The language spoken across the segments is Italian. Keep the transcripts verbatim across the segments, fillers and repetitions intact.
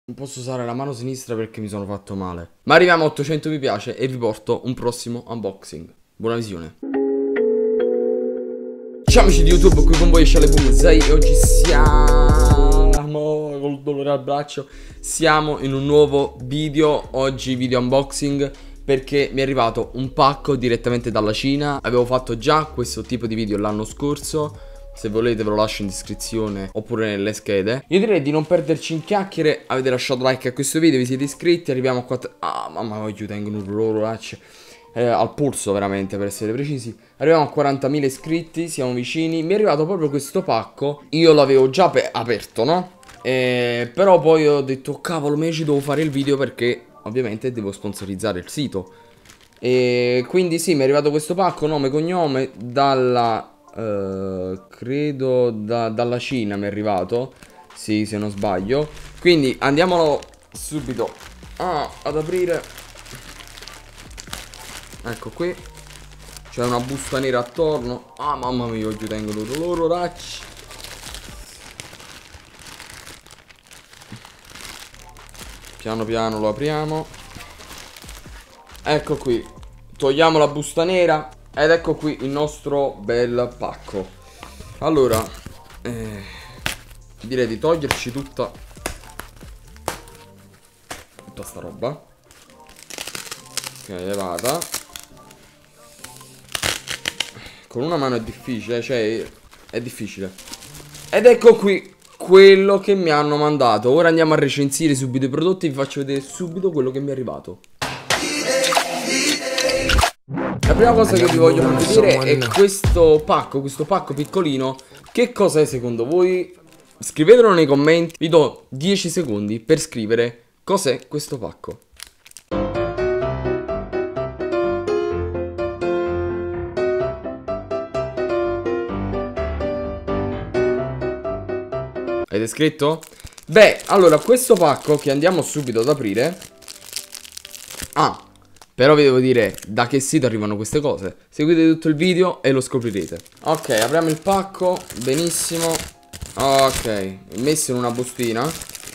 Non posso usare la mano sinistra perché mi sono fatto male. Ma arriviamo a ottocento mi piace e vi porto un prossimo unboxing. Buona visione. Ciao amici di YouTube, qui con voi Shaleboom sei e oggi siamo col dolore al braccio. Siamo in un nuovo video. Oggi video unboxing perché mi è arrivato un pacco direttamente dalla Cina. Avevo fatto già questo tipo di video l'anno scorso. Se volete ve lo lascio in descrizione oppure nelle schede. Io direi di non perderci in chiacchiere. Avete lasciato like a questo video, vi siete iscritti. Arriviamo a quattro... Ah mamma mia, tengo un orolaccio eh, al polso veramente, per essere precisi. Arriviamo a quarantamila iscritti, siamo vicini. Mi è arrivato proprio questo pacco. Io l'avevo già aperto, no? Eh, però poi ho detto cavolo, me ci devo fare il video perché ovviamente devo sponsorizzare il sito. E quindi sì, mi è arrivato questo pacco, nome, cognome, dalla... Uh, credo da, dalla Cina mi è arrivato. Sì, se non sbaglio. Quindi andiamolo subito ah, ad aprire. Ecco qui. C'è una busta nera attorno. Ah mamma mia, oggi tengo loro racci. Piano piano lo apriamo. Ecco qui. Togliamo la busta nera. Ed ecco qui il nostro bel pacco. Allora eh, direi di toglierci tutta Tutta sta roba. Ok, levata. Con una mano è difficile, cioè è difficile. Ed ecco qui quello che mi hanno mandato. Ora andiamo a recensire subito i prodotti e vi faccio vedere subito quello che mi è arrivato. La prima cosa che vi voglio far vedere è questo pacco, questo pacco piccolino. Che cosa è secondo voi? Scrivetelo nei commenti. Vi do dieci secondi per scrivere cos'è questo pacco. Avete scritto? Beh, allora questo pacco che andiamo subito ad aprire. Ah, però vi devo dire da che sito arrivano queste cose. Seguite tutto il video e lo scoprirete. Ok, apriamo il pacco. Benissimo. Ok, messo in una bustina.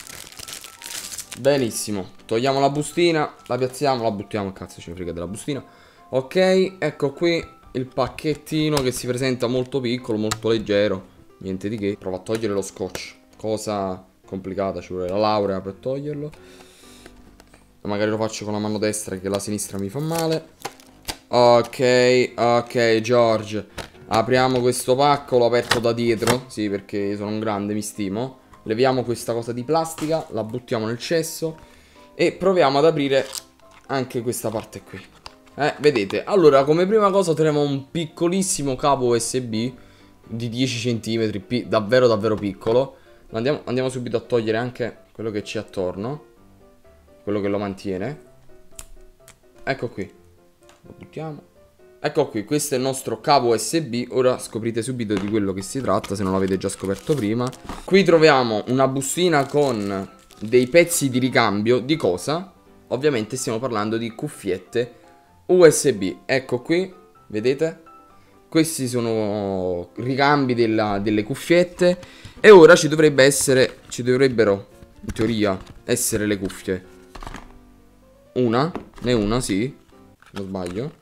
Benissimo. Togliamo la bustina, la piazziamo, la buttiamo, cazzo ce ne frega della bustina. Ok, ecco qui il pacchettino che si presenta molto piccolo, molto leggero. Niente di che. Provo a togliere lo scotch. Cosa complicata, ci vuole la laurea per toglierlo. Magari lo faccio con la mano destra che la sinistra mi fa male. Ok, ok George. Apriamo questo pacco, l'ho aperto da dietro. Sì, perché sono un grande, mi stimo. Leviamo questa cosa di plastica, la buttiamo nel cesso e proviamo ad aprire anche questa parte qui. Eh, vedete, allora come prima cosa troviamo un piccolissimo cavo U S B di dieci centimetri, davvero davvero piccolo. Andiamo, andiamo subito a togliere anche quello che c'è attorno, quello che lo mantiene. Ecco qui. Lo buttiamo. Ecco qui, questo è il nostro cavo U S B. Ora scoprite subito di quello che si tratta, se non l'avete già scoperto prima. Qui troviamo una bustina con dei pezzi di ricambio. Di cosa? Ovviamente stiamo parlando di cuffiette U S B. Ecco qui, vedete? Questi sono ricambi della, delle cuffiette. E ora ci dovrebbe essere, ci dovrebbero, in teoria, essere le cuffie. Una, ne una, sì, non sbaglio.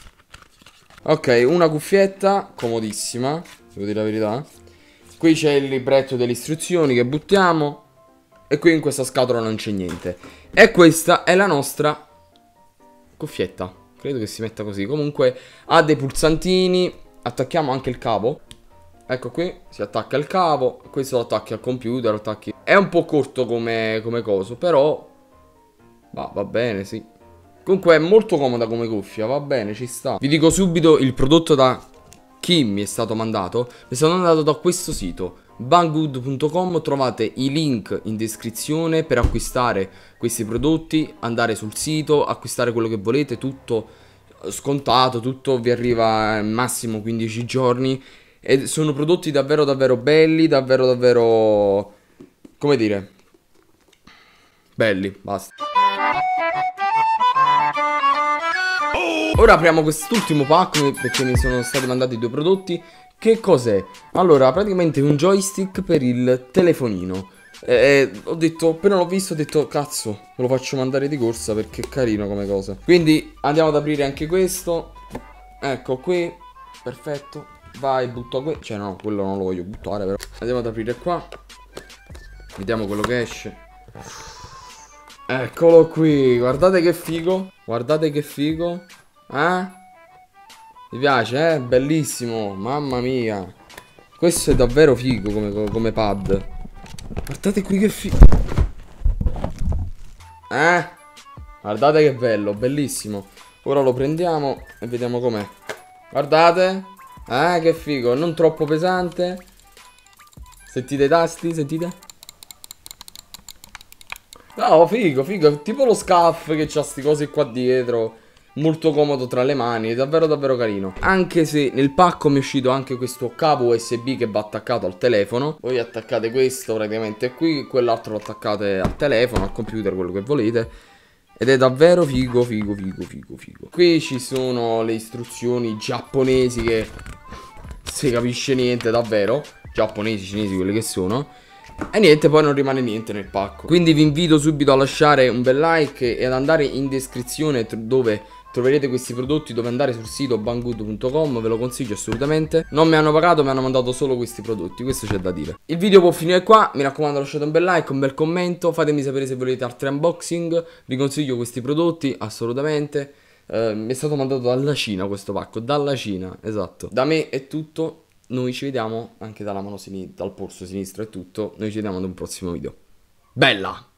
Ok, una cuffietta, comodissima, devo dire la verità. Qui c'è il libretto delle istruzioni che buttiamo. E qui in questa scatola non c'è niente. E questa è la nostra cuffietta. Credo che si metta così. Comunque ha dei pulsantini. Attacchiamo anche il cavo. Ecco qui, si attacca il cavo. Questo lo attacchi al computer, lo attacchi... È un po' corto come, come coso, però... Va, va bene, sì. Comunque è molto comoda come cuffia, va bene, ci sta. Vi dico subito il prodotto da chi mi è stato mandato. Mi è stato mandato da questo sito, banggood punto com. Trovate i link in descrizione per acquistare questi prodotti. Andare sul sito, acquistare quello che volete, tutto scontato, tutto vi arriva al massimo quindici giorni. E sono prodotti davvero davvero belli, davvero davvero, come dire, belli, basta. Ora apriamo quest'ultimo pacco perché mi sono stati mandati due prodotti. Che cos'è? Allora, praticamente un joystick per il telefonino. E ho detto, appena l'ho visto, ho detto, cazzo, me lo faccio mandare di corsa perché è carino come cosa. Quindi andiamo ad aprire anche questo. Ecco qui, perfetto. Vai, butto qui. Cioè no, quello non lo voglio buttare però. Andiamo ad aprire qua. Vediamo quello che esce. Eccolo qui, guardate che figo. Guardate che figo. Eh? Mi piace, eh? Bellissimo, mamma mia. Questo è davvero figo come, come pad. Guardate qui che figo. Eh? Guardate che bello, bellissimo. Ora lo prendiamo e vediamo com'è. Guardate. Eh, che figo, non troppo pesante. Sentite i tasti, sentite? No, figo, figo. Tipo lo scuff che c'ha sti cosi qua dietro. Molto comodo tra le mani, è davvero davvero carino. Anche se nel pacco mi è uscito anche questo cavo U S B che va attaccato al telefono. Voi attaccate questo praticamente qui, quell'altro lo attaccate al telefono, al computer, quello che volete. Ed è davvero figo, figo, figo, figo, figo. Qui ci sono le istruzioni giapponesi che si capisce niente davvero. Giapponesi, cinesi, quelli che sono. E niente, poi non rimane niente nel pacco. Quindi vi invito subito a lasciare un bel like e ad andare in descrizione dove troverete questi prodotti, dove andare sul sito banggood punto com, ve lo consiglio assolutamente. Non mi hanno pagato, mi hanno mandato solo questi prodotti, questo c'è da dire. Il video può finire qua, mi raccomando lasciate un bel like, un bel commento, fatemi sapere se volete altri unboxing, vi consiglio questi prodotti assolutamente. eh, Mi è stato mandato dalla Cina questo pacco, dalla Cina, esatto. Da me è tutto. Noi ci vediamo anche dalla mano sinistra, dal polso sinistro è tutto. Noi ci vediamo ad un prossimo video. Bella!